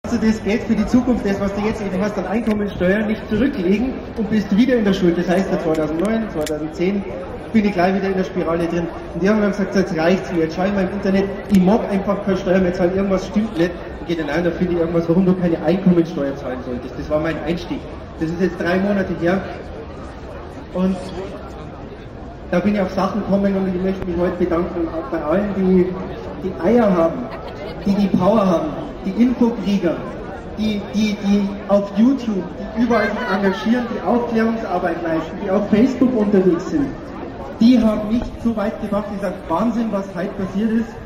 du das Geld für die Zukunft, das was du jetzt eben hast an Einkommensteuer, nicht zurücklegen und bist wieder in der Schuld. Das heißt, 2009, 2010 bin ich gleich wieder in der Spirale drin. Und die haben dann gesagt, jetzt reicht's mir, jetzt schau ich mal im Internet, ich mag einfach keine Steuer mehr zahlen, irgendwas stimmt nicht. Und gehe dann ein, da finde ich irgendwas, warum du keine Einkommensteuer zahlen solltest. Das war mein Einstieg. Das ist jetzt 3 Monate her. Und da bin ich auf Sachen gekommen und ich möchte mich heute bedanken, auch bei allen, die die Eier haben, die Power haben, die Infokrieger, die auf YouTube, die überall sich engagieren, die Aufklärungsarbeit leisten, die auf Facebook unterwegs sind. Die haben mich so weit gebracht, ich sage, Wahnsinn, was heute passiert ist.